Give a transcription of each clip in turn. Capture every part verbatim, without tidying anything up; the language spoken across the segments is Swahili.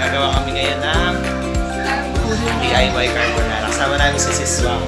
Gagawa kami ngayon ng D I Y carbonara. Kasama namin si Siswang.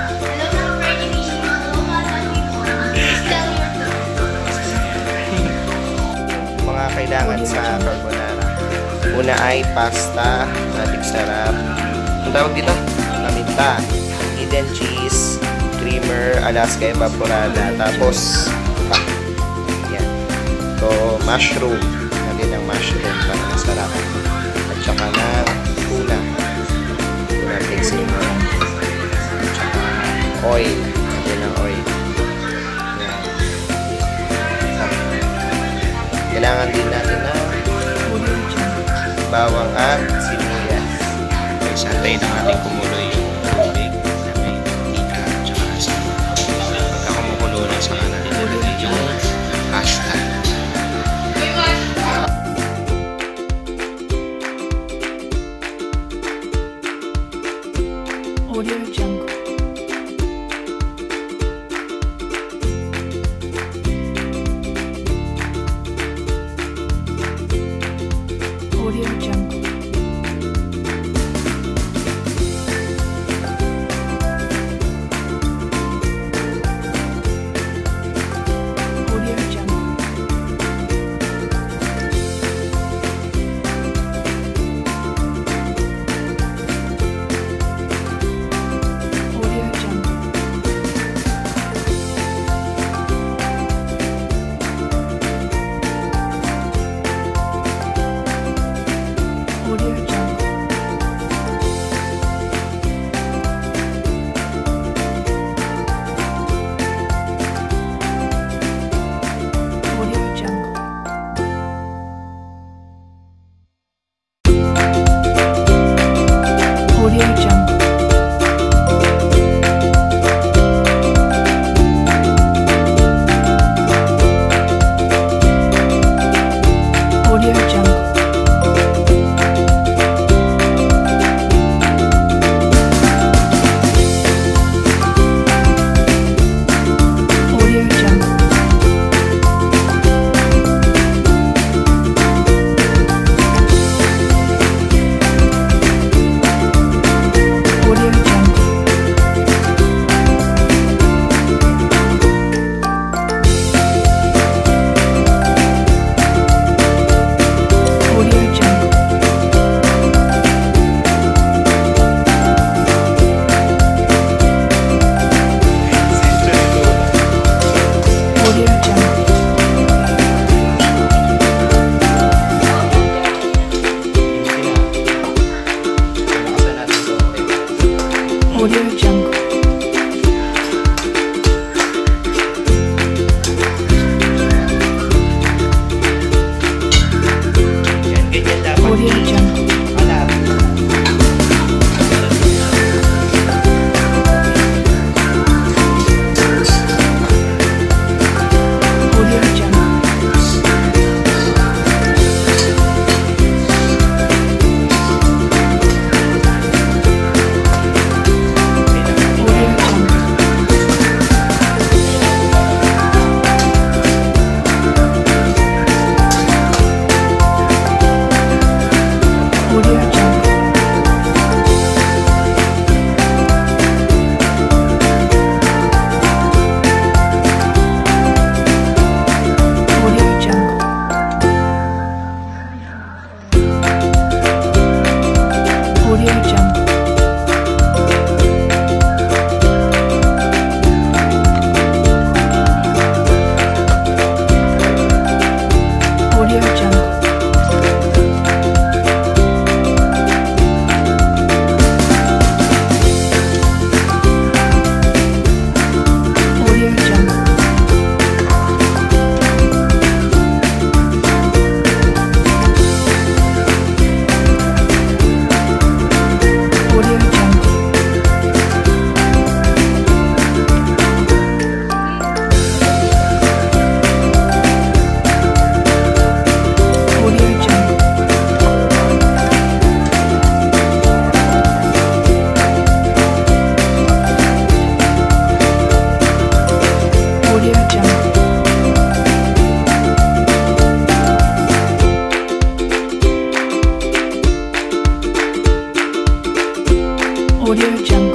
Mga kailangan sa carbonara. Una ay pasta, natin sarap. Ang tawag dito? Paminta, hidden cheese, creamer, Alaska evaporada, tapos pa. Yan. So, mushroom. Natin ng mushroom para masarap. At saka ng tuna. Tuna fixing. At saka oil. Natin ng oil. Yan. Kailangan din natin ng bawang at sibuyas. So, antayin ng ating kumulo yung tubig na may mantika at saka asin. Pagka kumukulo na, saka natin nilagay yung pasta. Audio Jungle. Audio Jungle. Audio Jungle. Audio Jungle. Audio Jungle. Audio Jungle. Audio Jungle. Audio Jungle. Audio Jungle. Audio Jungle. Audio Jungle. Audio Jungle. Audio Jungle. Yan, ganyan dapat. Audio Jungle. Alam. Audio Jungle. May Audio Jungle.